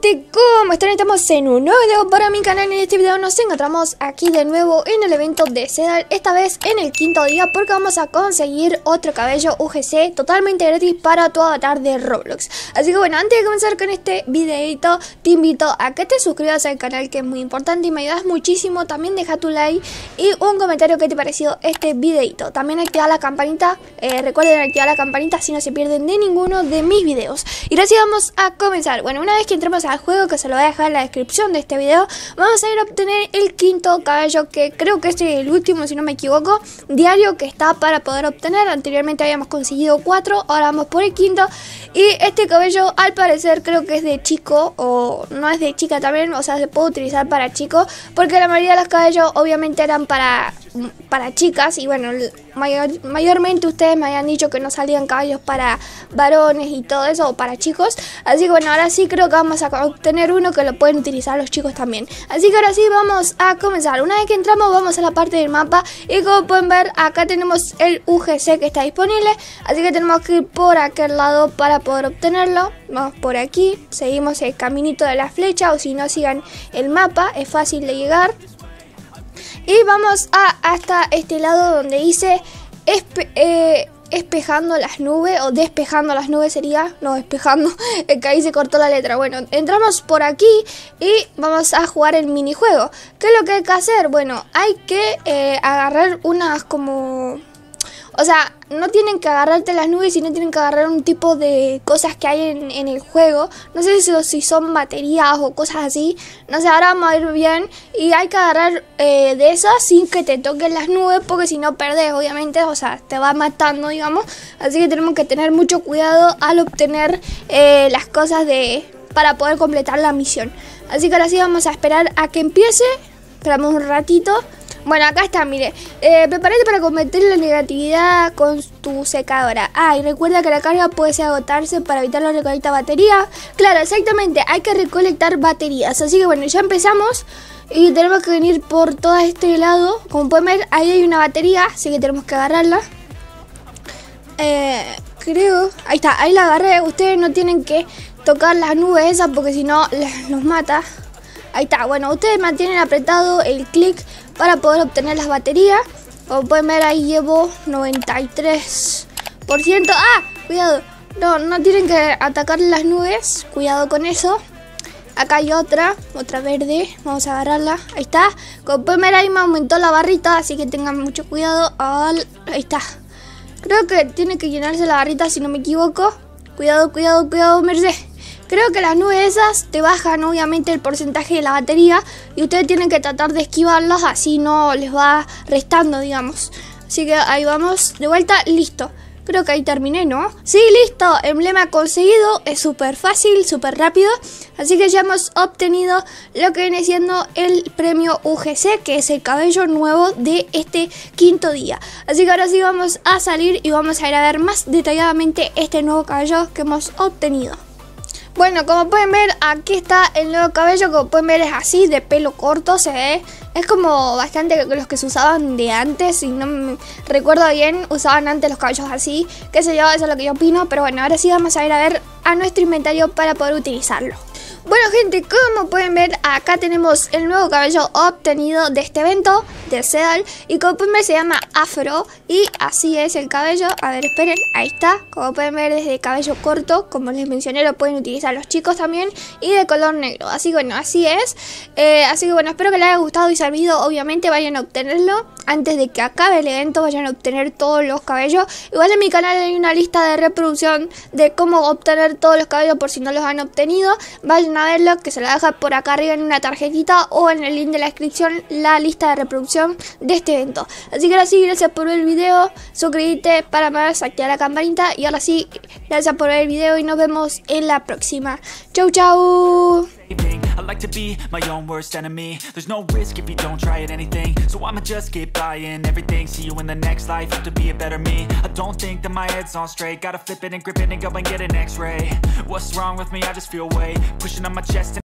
gente, ¿cómo están? Estamos en un nuevo video para mi canal. En este video nos encontramos aquí de nuevo en el evento de Sedal, esta vez en el quinto día, porque vamos a conseguir otro cabello UGC totalmente gratis para tu avatar de Roblox. Así que bueno, antes de comenzar con este videito, te invito a que te suscribas al canal, que es muy importante y me ayudas muchísimo. También deja tu like y un comentario que te pareció este videito. También activa la campanita, recuerden activar la campanita si no se pierden de ninguno de mis videos. Y ahora sí vamos a comenzar. Bueno, una vez que entremos al juego, que se lo voy a dejar en la descripción de este video, vamos a ir a obtener el quinto cabello, que creo que este es el último, si no me equivoco, diario que está para poder obtener. Anteriormente habíamos conseguido 4, ahora vamos por el quinto. Y este cabello al parecer creo que es de chico, o no es de chica también, o sea, se puede utilizar para chicos, porque la mayoría de los cabellos obviamente eran para chicas. Y bueno, mayormente ustedes me habían dicho que no salían cabellos para varones y todo eso, o para chicos. Así que bueno, ahora sí creo que vamos a obtener uno que lo pueden utilizar los chicos también. Así que ahora sí vamos a comenzar. Una vez que entramos vamos a la parte del mapa, y como pueden ver acá tenemos el UGC que está disponible. Así que tenemos que ir por aquel lado para poder obtenerlo. Vamos por aquí, seguimos el caminito de la flecha, o si no, sigan el mapa, es fácil de llegar. Y vamos hasta este lado donde dice espejando las nubes, o despejando las nubes sería, no, despejando, que ahí se cortó la letra. Bueno, entramos por aquí y vamos a jugar el minijuego. ¿Qué es lo que hay que hacer? Bueno, hay que agarrar unas como... O sea, no tienen que agarrarte las nubes, sino tienen que agarrar un tipo de cosas que hay en el juego. No sé si son baterías o cosas así. No sé, ahora vamos a ir bien. Y hay que agarrar de esas sin que te toquen las nubes, porque si no perdés, obviamente. O sea, te va matando, digamos. Así que tenemos que tener mucho cuidado al obtener las cosas para poder completar la misión. Así que ahora sí vamos a esperar a que empiece. Esperamos un ratito. Bueno, acá está, mire, prepárate para combatir la negatividad con tu secadora. Ah, y recuerda que la carga puede agotarse para evitar la recolecta batería. Claro, exactamente, hay que recolectar baterías. Así que bueno, ya empezamos y tenemos que venir por todo este lado. Como pueden ver, ahí hay una batería, así que tenemos que agarrarla. Creo, ahí está, ahí la agarré. Ustedes no tienen que tocar las nubes esas porque si no los mata. Ahí está, bueno, ustedes mantienen apretado el clic para poder obtener las baterías. Como pueden ver, ahí llevo 93%. ¡Ah! Cuidado. No tienen que atacar las nubes. Cuidado con eso. Acá hay otra verde. Vamos a agarrarla. Ahí está. Como pueden ver, ahí me aumentó la barrita, así que tengan mucho cuidado. Ahí está. Creo que tiene que llenarse la barrita, si no me equivoco. Cuidado, Merced. Creo que las nubes esas te bajan obviamente el porcentaje de la batería, y ustedes tienen que tratar de esquivarlas, así no les va restando, digamos. Así que ahí vamos, de vuelta, listo. Creo que ahí terminé, ¿no? Sí, listo, emblema conseguido, es súper fácil, súper rápido. Así que ya hemos obtenido lo que viene siendo el premio UGC, que es el cabello nuevo de este quinto día. Así que ahora sí vamos a salir y vamos a ir a ver más detalladamente este nuevo cabello que hemos obtenido. Bueno, como pueden ver, aquí está el nuevo cabello. Como pueden ver, es así, de pelo corto, se ve. Es como bastante los que se usaban de antes, si no me recuerdo bien, usaban antes los cabellos así. Qué sé yo, eso es lo que yo opino. Pero bueno, ahora sí vamos a ir a ver a nuestro inventario para poder utilizarlo. Bueno, gente, como pueden ver, acá tenemos el nuevo cabello obtenido de este evento de Sedal. Y como pueden ver, se llama Afro. Y así es el cabello. A ver, esperen, ahí está. Como pueden ver, es de cabello corto. Como les mencioné, lo pueden utilizar los chicos también. Y de color negro. Así que bueno, así es. Así que bueno, espero que les haya gustado y servido. Obviamente vayan a obtenerlo antes de que acabe el evento. Vayan a obtener todos los cabellos. Igual en mi canal hay una lista de reproducción de cómo obtener todos los cabellos, por si no los han obtenido. Vayan a verlo, que se la deja por acá arriba en una tarjetita, o en el link de la descripción, la lista de reproducción de este evento. Así que ahora sí, gracias por ver el video, suscríbete para más, activar la campanita. Y ahora sí, gracias por ver el video y nos vemos en la próxima. Chau, chau. I like to be my own worst enemy. There's no risk if you don't try at anything, so I'ma just keep buying everything. See you in the next life, have to be a better me. I don't think that my head's on straight. Gotta flip it and grip it and go and get an x-ray. What's wrong with me? I just feel weight pushing on my chest and